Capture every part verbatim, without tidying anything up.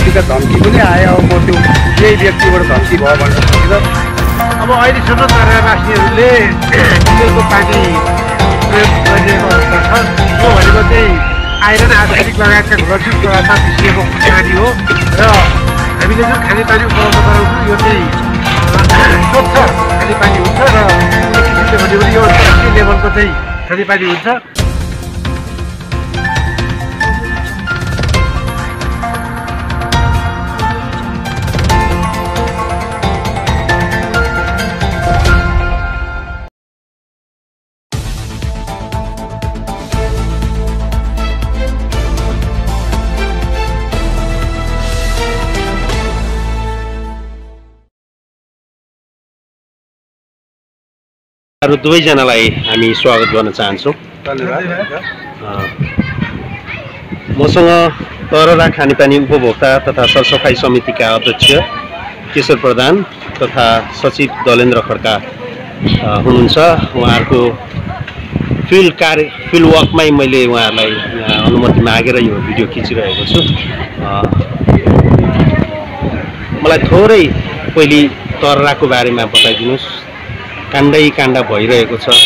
व्यक्तिगत धम्की पनि आयो। अब म त्यो यही व्यक्तिबाट धम्की भयो भनेर सकिन्छ। अब अहिलेसम्म तराईवासीहरूले फिल्टरको पानी प्रयोग गरिरहेको अवस्था छ। यो भनेको चाहिँ आइरन आर्सेनिक लगायतका घरजुत पदार्थ मिसिएको पानी हो र हामीले जुन खानेपानी उपलब्ध गराउँछौँ यो चाहिँ स्वच्छ खानेपानी हुन्छ र एक किसिमले भन्यो भने यो अन्तर्राष्ट्रिय लेभलको चाहिँ खानेपानी हुन्छ। दुवैजनालाई हामी स्वागत गर्न चाहन्छौँ। मसँग तररा खानेपानी उपभोक्ता तथा सरसफाई समितिका अध्यक्ष केशर प्रधान तथा सचिव दलेन्द्र खड्का हुनुहुन्छ। उहाँहरूको फिल्ड कार्य फिल्ड वर्कमै मैले उहाँहरूलाई अनुमति मागेर यो भिडियो खिचिरहेको छु। मलाई थोरै पहिले तरराको बारेमा बताइदिनुहोस्। काण्डै काण्ड भइरहेको छ।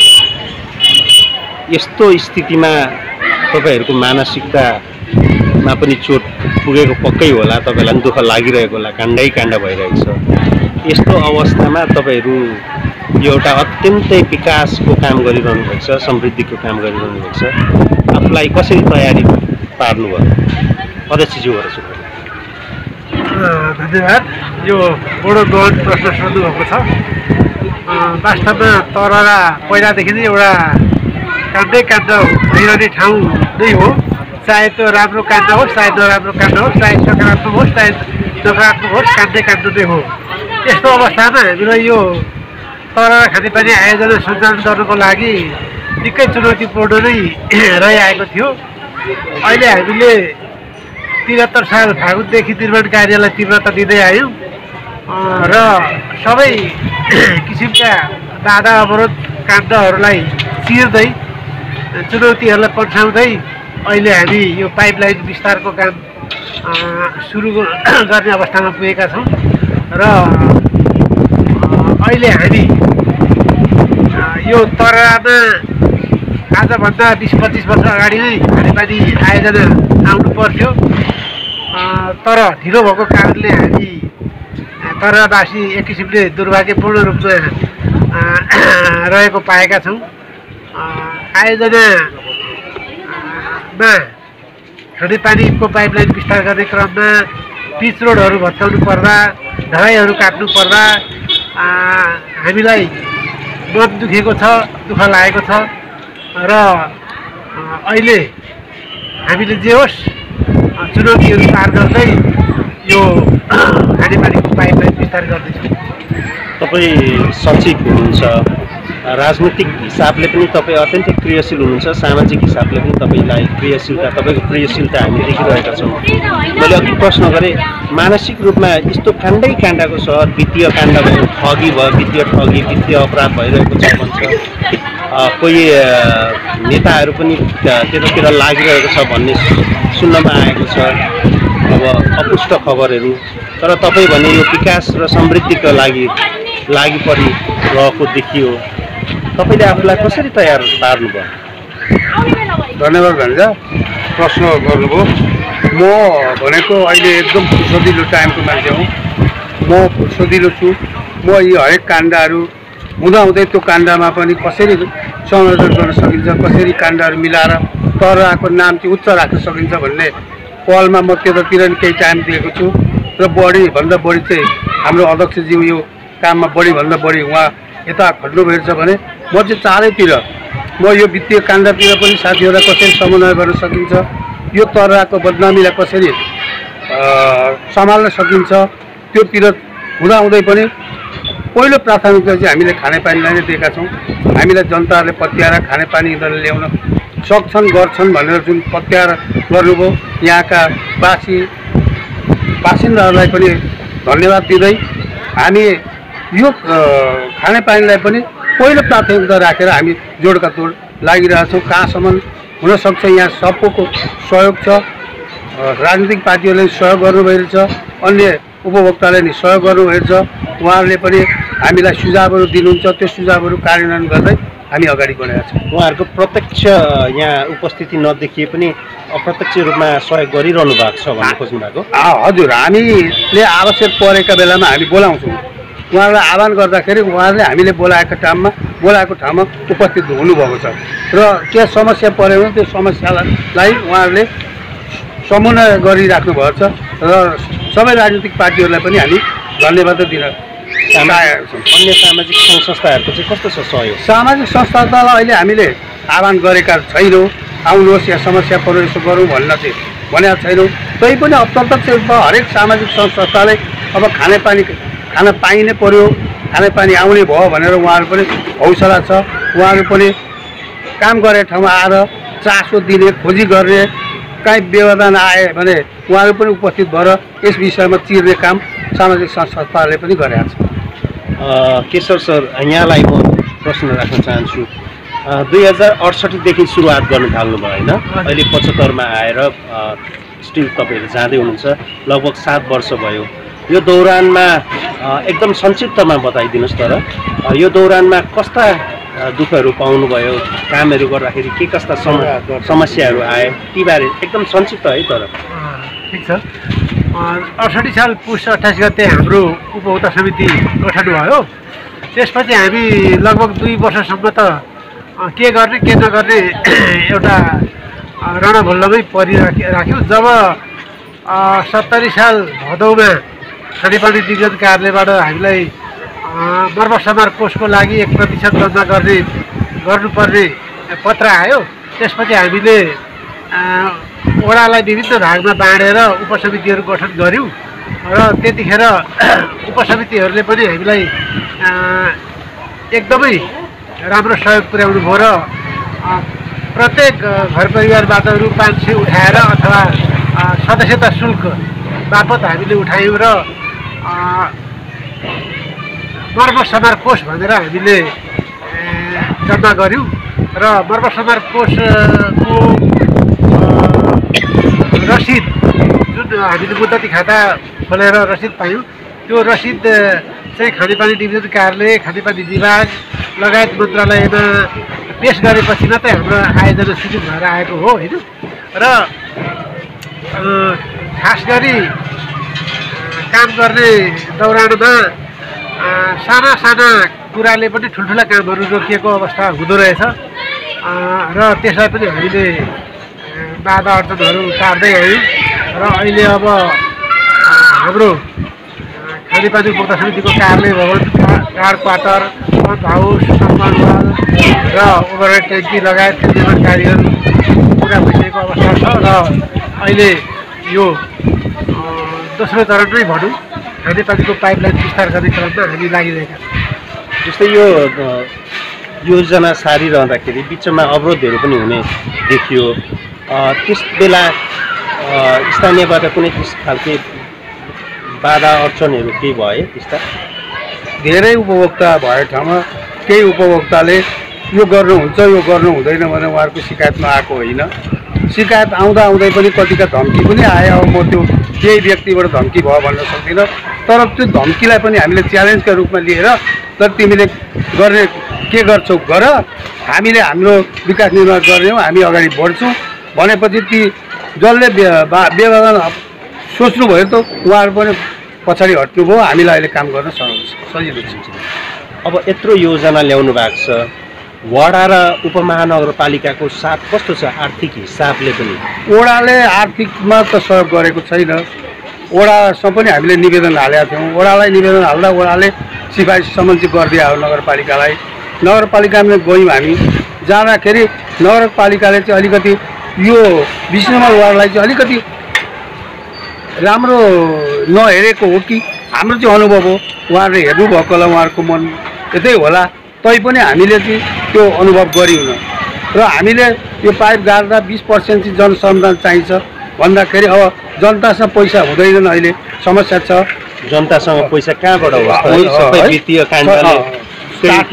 यस्तो स्थितिमा तपाईहरूको मानसिकतामा पनि चोट पुगेको पक्कै होला, तपाईँलाई पनि दुःख लागिरहेको होला। काण्डै काण्ड भइरहेको छ। यस्तो अवस्थामा तपाईँहरू यो एउटा अत्यन्तै विकासको काम गरिरहनु भएको छ, समृद्धिको काम गरिरहनु भएको छ। आफूलाई कसरी तयारी पार्नुभयो अध्यक्षज्यूबाट सुरु? धन्यवाद। यो बडो गहन प्रश्न सोध्नुभएको छ। वास्तवमा तररा पहिलादेखि नै एउटा काण्डै काण्ड भइरहने ठाउँ नै हो। चाहे त्यो राम्रो काण्ड होस्, चाहे नराम्रो काण्ड होस्, चाहे सकारात्मक होस्, चाहे नकारात्मक होस्, काण्डै काण्ड नै हो। यस्तो अवस्थामा हामीलाई यो तररा खानेपानी आयोजना सञ्चालन गर्नको लागि निकै चुनौतीपूर्ण नै रहिआएको थियो। अहिले हामीले त्रिहत्तर साल फागुनदेखि निर्माण कार्यलाई तीव्रता दिँदै आयौँ र सबै किसिमका बाधा अवरोध काण्डहरूलाई चिर्दै चुनौतीहरूलाई पन्छाउँदै अहिले हामी यो पाइपलाइन विस्तारको काम सुरु गर्ने अवस्थामा पुगेका छौँ र अहिले हामी यो तररामा आजभन्दा बिस पच्चिस वर्ष अगाडि नै खानेपानी आयोजना आउनु पर्थ्यो, तर ढिलो भएको कारणले हामी तररावासी एक किसिमले दुर्भाग्यपूर्ण रूपमा रहेको पाएका छौँ। आयोजनामा खानेपानीको पाइपलाइन विस्तार गर्ने क्रममा पिच रोडहरू भत्काउनु पर्दा, ढलाइहरू काट्नु पर्दा हामीलाई मन दुखेको छ, दुःख लागेको छ र अहिले हामीले जे होस् चुनौतीहरू पार गर्दै यो खानेपानीको पाइपलाइन विस्तार गर्दैछौँ। तपाईँ सचिव हुनुहुन्छ, राजनीतिक हिसाबले पनि तपाईँ अत्यन्तै क्रियाशील हुनुहुन्छ, सामाजिक हिसाबले पनि तपाईँलाई क्रियाशीलता तपाईँको क्रियाशीलता हामी देखिरहेका छौँ। मैले अघि प्रश्न गरेँ, मानसिक रूपमा यस्तो काण्डै काण्डको सहर, वित्तीय काण्ड भयो, ठगी भयो, वित्तीय ठगी वित्तीय अपराध भइरहेको छ भन्छ, कोही नेताहरू पनि त्यतातिर लागिरहेको छ भन्ने सुन्नमा आएको छ, अब अपुष्ट खबरहरू। तर तपाईँ भने यो विकास र समृद्धिको लागि लागि परिरहेको देखियो। तपाईँले आफूलाई कसरी तयार पार्नुभयो? धन्यवाद भन्छ प्रश्न गर्नुभयो। म भनेको अहिले एकदम फुर्सदिलो टाइमको मान्छे हुँ। म फुर्सदिलो छु। म यी हरेक काण्डहरू हुँदाहुँदै त्यो काण्डमा पनि कसरी संयोजन गर्न सकिन्छ, कसरी काण्डहरू मिलाएर तरराको नाम चाहिँ उच्च राख्न सकिन्छ भन्ने पहलमा म त्यतातिर नि केही टाइम दिएको छु र बढीभन्दा बढी चाहिँ हाम्रो अध्यक्षज्यू यो काममा बढीभन्दा बढी उहाँ यता खट्नुभएको छ भने म चाहिँ चारैतिर म यो वित्तीय काण्डतिर पनि साथीहरूलाई कसरी समन्वय गर्न सकिन्छ, यो तरराको बदनामीलाई कसरी सम्हाल्न सकिन्छ त्योतिर हुँदाहुँदै पनि पहिलो प्राथमिकता चाहिँ हामीले खानेपानीलाई नै दिएका छौँ। हामीलाई जनताहरूले पत्याएर खानेपानी यिनीहरूले ल्याउन सक्छन् गर्छन् भनेर जुन पत्याएर गर्नुभयो, यहाँका वासी बासिन्दाहरूलाई पनि धन्यवाद दिँदै हामी यो खानेपानीलाई पनि पहिलो प्राथमिकता राखेर हामी जोडका तोड लागिरहेछौँ। कहाँसम्म हुनसक्छ यहाँ सबको सहयोग छ। राजनीतिक पार्टीहरूले सहयोग गर्नुभएको छ, अन्य उपभोक्ताले नि सहयोग गर्नुभएको छ। उहाँहरूले पनि हामीलाई सुझावहरू दिनुहुन्छ, त्यो सुझावहरू कार्यान्वयन गर्दै हामी अगाडि बढेका छौँ। उहाँहरूको प्रत्यक्ष यहाँ उपस्थिति नदेखिए पनि अप्रत्यक्ष रूपमा सहयोग गरिरहनु भएको छ भन्ने खोज्नु भएको? हजुर, हामीले आवश्यक परेका बेलामा हामी बोलाउँछौँ। उहाँहरूलाई आह्वान गर्दाखेरि उहाँहरूले हामीले बोलाएको ठाउँमा बोलाएको ठाउँमा उपस्थित हुनुभएको छ र के समस्या पऱ्यो भने त्यो समस्यालाई उहाँहरूले समन्वय गरिराख्नु भएको छ र सबै राजनीतिक पार्टीहरूलाई पनि हामी धन्यवाद दिन चाहेका छौँ। अन्य सामाजिक सङ्घ संस्थाहरूको चाहिँ कस्तो छ सहयोग? सामाजिक संस्थालाई अहिले हामीले आह्वान गरेका छैनौँ, आउनुहोस् यहाँ समस्या पऱ्यो यसो गरौँ भन्न चाहिँ भनेका छैनौँ। तै पनि अब प्रत्यक्ष रूपमा हरेक सामाजिक सङ्घ संस्थाले अब खानेपानी खाना पाइनै पर्यो, खानेपानी आउने भयो भनेर उहाँहरू पनि हौसला छ। उहाँहरू पनि काम गर्ने ठाउँमा आएर चासो दिने, खोजी गर्ने, काहीँ व्यवधान आए भने उहाँहरू पनि उपस्थित भएर यस विषयमा चिर्ने काम सामाजिक संस्थाहरूले पनि गरेका छ। केशव सर, यहाँलाई म प्रश्न राख्न चाहन्छु। दुई हजार अडसठीदेखि सुरुवात गर्नु थाल्नुभयो होइन? अहिले पचहत्तरमा आएर स्टिल तपाईँहरू जाँदै हुनुहुन्छ, लगभग सात वर्ष भयो। यो दौरानमा एकदम संक्षिप्तमा बताइदिनुहोस्। तर यो दौरानमा कस्ता दुःखहरू पाउनुभयो, कामहरू गर्दाखेरि के कस्ता सम समस्याहरू आए, ती बारे एकदम संक्षिप्त है। तर ठिक छ। अडसठी साल पुस अट्ठाइस गते हाम्रो उपभोक्ता समिति गठन भयो। त्यसपछि हामी लगभग दुई वर्षसम्म त के गर्ने के नगर्ने एउटा रणभुल्लमै परिराख राख्यौँ। जब सत्तरी साल भदौमा खानेपानी निगम कार्यालयबाट हामीलाई मर्मत समार कोषको लागि एक प्रतिशत दर्ता गर्ने गर्नुपर्ने पत्र आयो। त्यसपछि हामीले वडालाई विभिन्न भागमा बाँडेर उपसमितिहरू गठन गऱ्यौँ र त्यतिखेर उपसमितिहरूले पनि हामीलाई एकदमै राम्रो सहयोग पुर्याउनु भयो र प्रत्येक घर परिवारबाट रु पाँच सय उठाएर अथवा सदस्यता शुल्क बापत हामीले उठायौँ र मर्मत समार कोष भनेर हामीले जम्मा गऱ्यौँ र मर्मत समार कोषको रसिद जुन हामीले मुद्दती खाता खोलेर रसिद पायौँ, त्यो रसिद चाहिँ खानेपानी डिभिजन कार्यालय, खानेपानी विभाग लगायत मन्त्रालयमा पेस गरेपछि मात्रै हाम्रो आयोजना सुचित भएर आएको हो होइन। र खास गरी काम गर्ने दौरानमा साना साना कुराले पनि ठुल्ठुला कामहरू रोकिएको अवस्था हुँदो रहेछ र त्यसलाई पनि हामीले बाधा अडचनहरू टार्दै आयौँ र अहिले अब हाम्रो खानेपानी उपभोक्ता समितिको कार्यालय भवन, car quarter, pump house, compound wall र ओभरहेड ट्याङ्की लगायत निर्माण कार्यहरू पुरा भइसकेको अवस्था छ र अहिले यो दोस्रो चरणमै भनौँ खानेपानीको पाइपलाइन विस्तार गर्ने क्रममा हामी लागिरहेका छौँ। जस्तै यो योजना सारिरहँदाखेरि बिचमा अवरोधहरू पनि हुने देखियो। त्यस बेला स्थानीयबाट कुनै त्यस खालके बाधा अडचनहरू केही भए? त्यस्ता धेरै उपभोक्ता भएको ठाउँमा केही उपभोक्ताले यो गर्नुहुन्छ यो गर्नु हुँदैन भनेर उहाँहरूको शिकायतमा आएको होइन। शिकायत आउँदा आउँदै पनि कतिका धम्की पनि आयो। अब म त्यो केही व्यक्तिबाट धम्की भयो भन्न सक्दिनँ, तर त्यो धम्कीलाई पनि हामीले च्यालेन्जका रूपमा लिएर तर तिमीले गर्ने के गर्छौ गर, हामीले हाम्रो विकास निर्माण गर्ने हो, हामी अगाडि बढ्छौँ भनेपछि ती जसले व्यवधान सोच्नुभयो त उहाँहरू पनि पछाडि हट्नुभयो। हामीलाई अहिले काम गर्न सजिलो छ। अब यत्रो योजना ल्याउनु भएको छ, वडा र उपमहानगरपालिकाको साथ कस्तो छ आर्थिक हिसाबले पनि? वडाले आर्थिकमा त सहयोग गरेको छैन। वडासँग पनि हामीले निवेदन हालेका थियौँ। वडालाई निवेदन हाल्दा वडाले सिफारिस सम्बन्धी गरिदिया हो नगरपालिकालाई। नगरपालिकामा गयौँ हामी, जाँदाखेरि नगरपालिकाले चाहिँ अलिकति यो बिस नम्बर वार्डलाई चाहिँ अलिकति राम्रो नहेरेको हो कि हाम्रो चाहिँ अनुभव हो। उहाँहरूले हेर्नुभएको होला, उहाँहरूको मन यतै होला, तैपनि हामीले चाहिँ त्यो अनुभव गरिउन र हामीले यो पाइप गाड्दा बिस पर्सेन्ट चाहिँ जनसम्मान चाहिन्छ भन्दाखेरि अब जनतासँग पैसा हुँदैन, अहिले समस्या छ। जनतासँग पैसा कहाँबाट हो? सबै वित्तीय काण्डले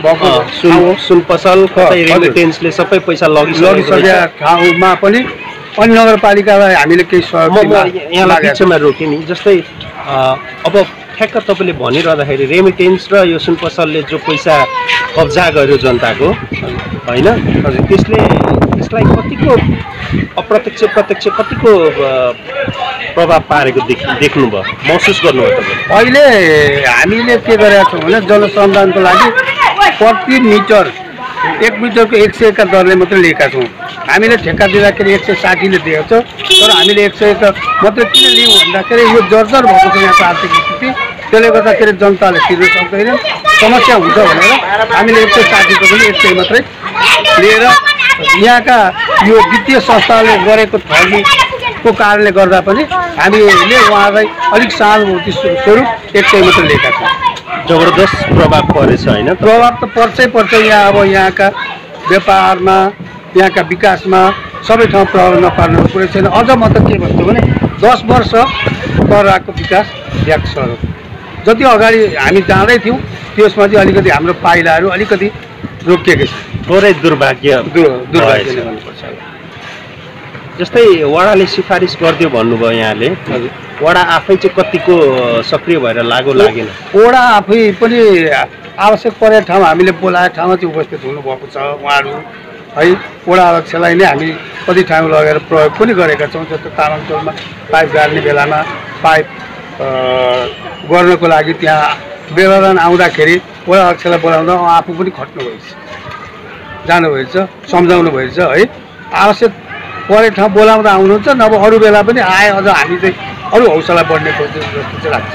सुन पसल रेमिटेन्सले सबै पैसा लगिसकेका ठाउँमा पनि अन्य नगरपालिकालाई हामीले केही सहयोग म यहाँलाई बिचमा रोकेँ नि। जस्तै अब ठ्याक्क तपाईँले भनिरहँदाखेरि रेमिटेन्स र यो सुन पसलले जो पैसा कब्जा गर्यो जनताको होइन, त्यसले त्यसलाई कतिको अप्रत्यक्ष प्रत्यक्ष कतिको प्रभाव पारेको देख देख्नुभयो, महसुस गर्नुभयो तपाईँले? अहिले हामीले के गरेका छौँ भने जनसन्धानको लागि प्रति मिटर एक मिटरको एक सयका दरले मात्रै लिएका छौँ। हामीले ठेक्का दिँदाखेरि एक सय साठीले दिएको छ, तर हामीले एक सयका मात्रै किन लियौँ भन्दाखेरि यो जर्जर भएको छ यहाँको आर्थिक स्थिति, त्यसले गर्दाखेरि जनताले तिर्न सक्दैन, समस्या हुन्छ भनेर हामीले एक सय साठीको पनि एक सय मात्रै लिएर यहाँका यो वित्तीय संस्थाले गरेको ठगीको कारणले गर्दा पनि हामीले उहाँलाई अलिक सहानुभूति स्वरूप एक सय मात्रै लिएका छौँ। जबरदस्त प्रभाव परेछ होइन? प्रभाव त पर्छै पर्छ। यहाँ अब यहाँका व्यापारमा, यहाँका विकासमा सबै ठाउँ प्रभाव नपार्नु कुरै छैन। अझ म त के भन्छु भने दस वर्ष तराको विकास व्याक्स हो। जति अगाडि हामी जाँदै थियौँ त्यसमा चाहिँ अलिकति हाम्रो पाइलाहरू अलिकति रोकिएको छ। थोरै दुर्भाग्य दुर्भाग्य नै भन्नुपर्छ। जस्तै वडाले सिफारिस गरिदियो भन्नुभयो यहाँले, वडा आफै चाहिँ कतिको सक्रिय भएर लागु लागेन? वडा आफै पनि आवश्यक परेको ठाउँ हामीले बोलाएको ठाउँमा चाहिँ उपस्थित हुनुभएको छ उहाँहरू है। वडा अध्यक्षलाई नै हामी कति ठाउँ लगेर प्रयोग पनि गरेका छौँ। जस्तो तामाङटोलमा पाइप गाड्ने बेलामा पाइप गर्नको लागि त्यहाँ व्यवधान आउँदाखेरि वडा अध्यक्षलाई बोलाउँदा आफू पनि खट्नुभएछ, जानुभएछ, सम्झाउनु भएछ है। आवश्यक परेको ठाउँ बोलाउँदा आउनुहुन्छ, नभए अरू बेला पनि आए अझ हामी चाहिँ अरू हौसला बढ्ने खोज्छ जस्तो चाहिँ लाग्छ।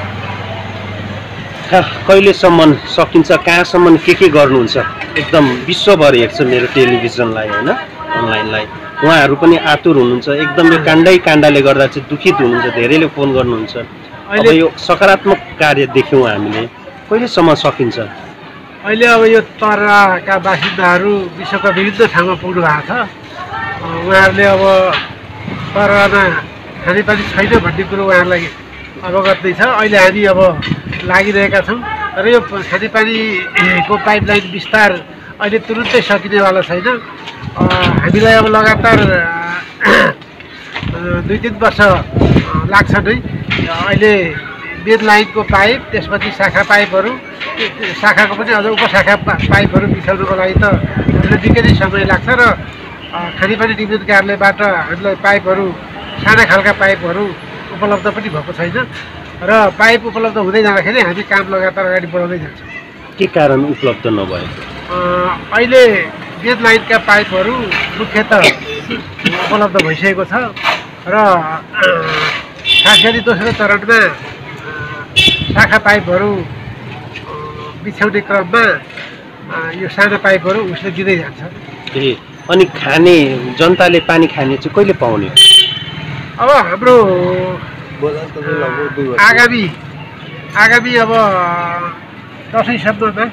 कहिलेसम्म सकिन्छ, कहाँसम्म के के गर्नुहुन्छ? एकदम विश्वभर हेर्छ मेरो टेलिभिजनलाई होइन, अनलाइनलाई। उहाँहरू पनि आतुर हुनुहुन्छ, एकदम यो काण्डै काण्डले गर्दा चाहिँ दुखित हुनुहुन्छ, धेरैले फोन गर्नुहुन्छ। अब यो सकारात्मक कार्य देख्यौँ हामीले, कहिलेसम्म सकिन्छ? अहिले अब यो तराका बासिन्दाहरू विश्वका विभिन्न ठाउँमा पुग्नु भएको छ। उहाँहरूले अब तरामा खानेपानी छैन भन्ने कुरो उहाँहरूलाई अवगत नै छ। अहिले हामी अब लागिरहेका छौँ र यो खानेपानीको पाइपलाइन विस्तार अहिले तुरुन्तै सकिनेवाला छैन। हामीलाई अब लगातार दुई तिन वर्ष लाग्छ नै। अहिले मेन लाइनको पाइप, त्यसपछि शाखा पाइपहरू, शाखाको पनि अझ उपशाखा पाइपहरू बिछाउनुको लागि त निकै नै समय लाग्छ र खानेपानी निगम कार्यालयबाट हामीलाई पाइपहरू, साना खालका पाइपहरू उपलब्ध पनि भएको छैन र पाइप उपलब्ध हुँदै जाँदाखेरि हामी काम लगातार अगाडि बढाउँदै जान्छौँ। के कारण उपलब्ध नभएको? अहिले मेन लाइनका पाइपहरू मुख्यतः उपलब्ध भइसकेको छ र खास गरी दोस्रो चरणमा शाखा पाइपहरू बिछ्याउने क्रममा यो सानो पाइपहरू उसले दिँदै जान्छ। ए अनि खाने जनताले पानी खाने चाहिँ कहिले पाउने? अब हाम्रो आगामी आगामी अब दसैँसम्ममा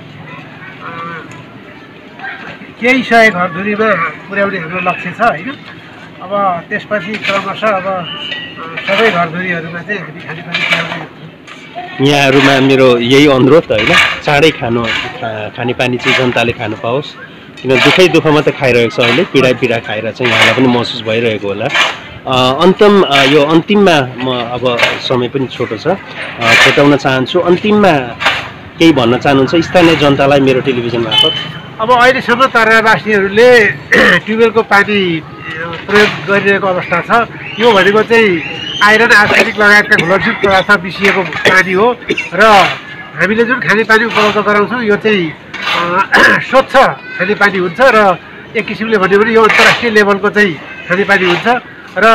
केही सय घरधुरीमा पुर्याउने हाम्रो लक्ष्य छ होइन। अब त्यसपछि क्रमशः अब सबै घरधुरीहरूमा चाहिँ हामी खानेपानी पुर्याउने। यहाँहरूमा मेरो यही अनुरोध होइन, चाँडै खानु खानेपानी चाहिँ जनताले खानु पाओस्, किन दुःखै दुःख मात्रै खाइरहेको छ अहिले, पीडा पीडा खाएर चाहिँ यहाँलाई पनि महसुस भइरहेको होला। अन्तिम यो अन्तिममा म अब समय पनि छोटो छ, छुट्याउन चाहन्छु। अन्तिममा केही भन्न चाहनुहुन्छ स्थानीय जनतालाई मेरो टेलिभिजन मार्फत? अब अहिलेसम्म तराईवासीहरूले ट्युबवेलको पानी प्रयोग गरिरहेको अवस्था छ। यो भनेको चाहिँ आइरन, आर्सेनिक लगायतका घुलनशील पदार्थ मिसिएको पानी हो र हामीले जुन खानेपानी उपलब्ध गराउँछौँ यो चाहिँ स्वच्छ खानेपानी हुन्छ र एक किसिमले भन्यो भने यो अन्तर्राष्ट्रिय लेभलको चाहिँ खानेपानी हुन्छ र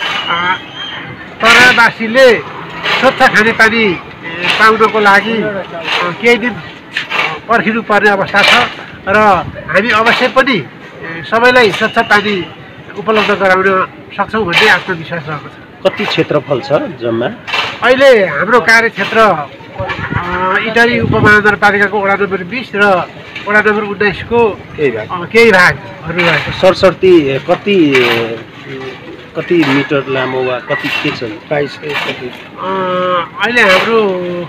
तराईवासीले स्वच्छ खानेपानी पाउनको लागि केही दिन पर्खिनु पर्ने अवस्था छ र हामी अवश्य पनि सबैलाई स्वच्छ पानी उपलब्ध गराउन सक्छौँ भन्ने आत्मविश्वास रहेको छ। कति क्षेत्रफल छ जम्मा? अहिले हाम्रो कार्यक्षेत्र इटारी उपमहानगरपालिकाको वडा नम्बर बिस र वडा नम्बर उन्नाइसको केही भाग केही भागहरू रहेको। सरसर्ती कति कति मिटर लामो वा कति के छ प्राइस? अहिले हाम्रो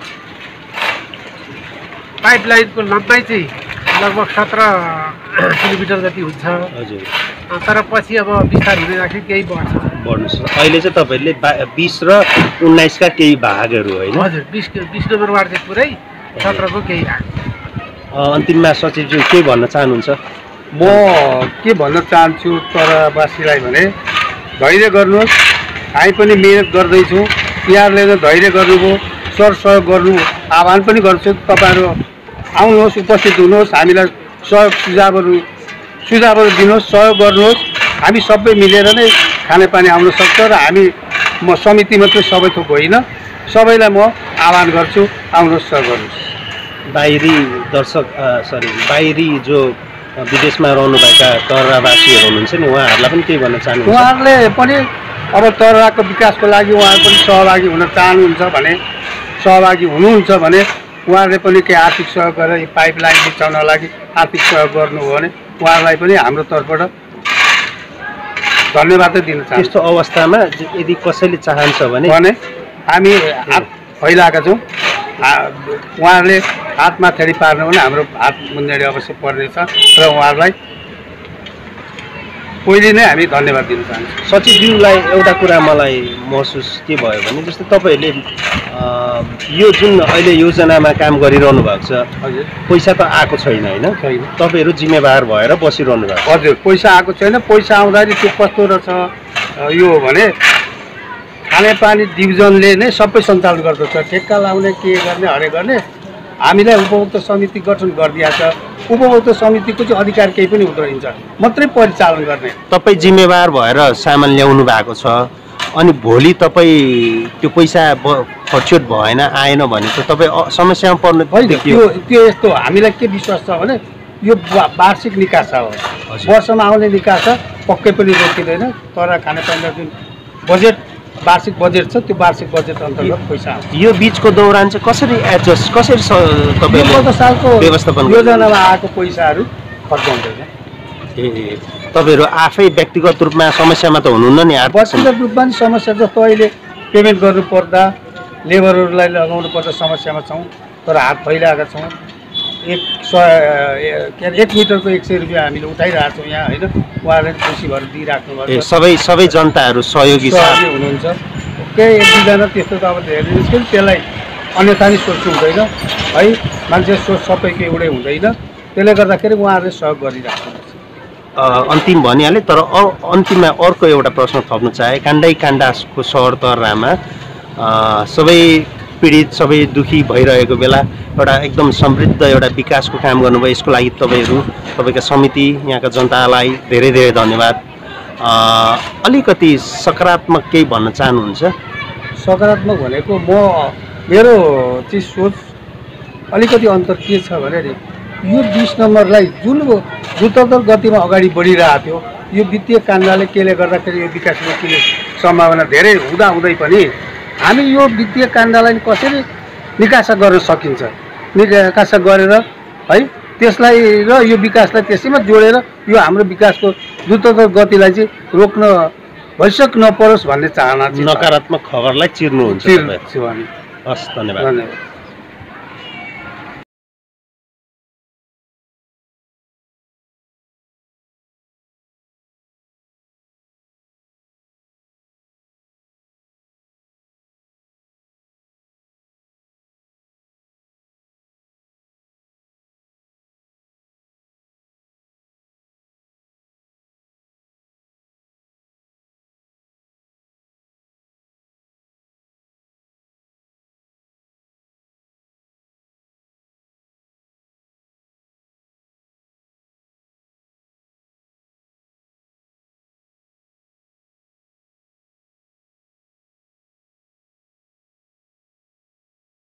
पाइपलाइनको लम्बाइ चाहिँ लगभग सत्र किलोमिटर जति हुन्छ। हजुर। तर पछि अब विस्तार हुँदै जाँदाखेरि केही बढ्छ। पढ्नुहोस्, अहिले चाहिँ तपाईँहरूले बा बिस र उन्नाइसका केही भागहरू होइन? हजुर, बिस बिस नम्बर वार्ड चाहिँ पुरै, सत्रको केही भाग। अन्तिममा सचिवज्यू के भन्न चाहनुहुन्छ? म के भन्न चाहन्छु तरवासीलाई भने धैर्य गर्नुहोस्, हामी पनि मिहिनेत गर्दैछौँ, यहाँहरूले नै धैर्य गर्नुभयो, सरसहयोग गर्नु आह्वान पनि गर्छु। तपाईँहरू आउनुहोस्, उपस्थित हुनुहोस्, हामीलाई सहयोग सुझावहरू सुझावहरू दिनुहोस्, सहयोग गर्नुहोस्। हामी सबै मिलेर नै खानेपानी आउन सक्छ र हामी म समिति मात्रै सबै थोक होइन, सबैलाई म आह्वान गर्छु, आउनुहोस्, सहयोग गर्नुहोस्। बाहिरी दर्शक सरी बाहिरी जो विदेशमा रहनुभएका तरवासीहरू हुनुहुन्छ नि, उहाँहरूलाई पनि केही भन्न चाहनुहुन्छ? उहाँहरूले पनि अब तरवाको विकासको लागि उहाँहरू पनि सहभागी हुन चाहनुहुन्छ भने, सहभागी हुनुहुन्छ भने उहाँहरूले पनि केही आर्थिक सहयोग गरेर यो पाइपलाइन बिछाउन लागि आर्थिक सहयोग गर्नुभयो भने उहाँहरूलाई पनि हाम्रो तर्फबाट धन्यवाद दिन चाहन्छु। त्यस्तो अवस्थामा यदि कसैले चाहन्छ भने भने हामी हात फैलाएका छौँ, उहाँहरूले हात माथि पार्नु भने हाम्रो हात मुन्जडी अवश्य पर्नेछ र उहाँहरूलाई पहिले नै हामी धन्यवाद दिन चाहन्छौँ। सचिवज्यूलाई एउटा कुरा मलाई महसुस के भयो भने जस्तै तपाईँहरूले यो जुन अहिले योजनामा काम गरिरहनु भएको छ, हजुर, पैसा त आएको छैन होइन? छैन। तपाईँहरू जिम्मेवार भएर बसिरहनु भएको? हजुर, पैसा आएको छैन। पैसा आउँदाखेरि त्यो कस्तो रहेछ यो भने खानेपानी डिभिजनले नै सबै सञ्चालन गर्दछ, ठेक्का लाउने के गर्ने हरे गर्ने। हामीलाई उपभोक्ता समिति गठन गरिदिएको छ, उपभोक्ता समितिको चाहिँ अधिकार केही पनि हुँदो रहेछ, मात्रै परिचालन गर्ने। तपाईँ जिम्मेवार भएर सामान ल्याउनु भएको छ, अनि भोलि तपाईँ त्यो पैसा खर्चोट भएन आएन भने त तपाईँ समस्यामा पर्नु होइन। त्यो त्यो यस्तो हामीलाई के विश्वास छ भने यो वार्षिक निकासा हो, वर्षमा आउने निकासा पक्कै पनि रोकिँदैन। तर खानेपानीलाई जुन बजेट वार्षिक बजेट छ त्यो वार्षिक बजेट अन्तर्गत पैसा आउँछ। यो बिचको दौरान चाहिँ कसरी एडजस्ट कसरी तपाईँको सालको व्यवस्थापन योजनामा आएको पैसाहरू खर्च हुँदैन। ए तपाईँहरू आफै व्यक्तिगत रूपमा समस्यामा त हुनुहुन्न नि? व्यक्तिगत रूपमा नि समस्या जस्तो अहिले पेमेन्ट गर्नु पर्दा लेबरहरूलाई लगाउनु पर्दा समस्यामा छौँ, तर हात फैलाएका छौँ। एक सय के अरे एक मिटरको एक सय रुपियाँ हामीले उठाइरहेको छौँ यहाँ होइन, उहाँहरूले खुसी भएर दिइराख्नु भएको। सबै सबै जनताहरू सहयोगी हुनुहुन्छ। केही एक दुईजना त्यस्तो त अब धेरै निस्क्यो, त्यसलाई अन्यथा नि सोच्नु हुँदैन है, मान्छे सोच सबैको एउटै हुँदैन, त्यसले गर्दाखेरि उहाँहरूले सहयोग गरिराख्नुहुन्छ। अन्तिम भनिहालेँ, तर अन्तिममा अर्को एउटा प्रश्न थप्न चाहे। काण्डै काण्डाको सहर तरामा सबै पीडित सबै दुखी भइरहेको बेला एउटा एकदम समृद्ध एउटा विकासको काम गर्नुभयो, यसको लागि तपाईँहरू तपाईँको समिति यहाँका जनतालाई धेरै धेरै धन्यवाद। अलिकति सकारात्मक केही भन्न चाहनुहुन्छ? सकारात्मक भनेको म मेरो चाहिँ सोच अलिकति अन्तर के छ भने यो बिस नम्बरलाई जुन द्रुततर गतिमा अगाडि बढिरहेको थियो, यो वित्तीय काण्डले केले गर्दाखेरि यो विकास रोकिने सम्भावना धेरै हुँदा हुँदै पनि हामी यो वित्तीय काण्डलाई कसरी निकासा गर्न सकिन्छ, निकासा गरेर है त्यसलाई र यो विकासलाई त्यसैमा जोडेर यो हाम्रो विकासको द्रुततर गतिलाई चाहिँ रोक्न भइसक नपरोस् भन्ने चाहना छ। नकारात्मक खबरलाई चिर्नुहुन्छ? चिर्छु हामी। हस्, धन्यवाद। धन्यवाद।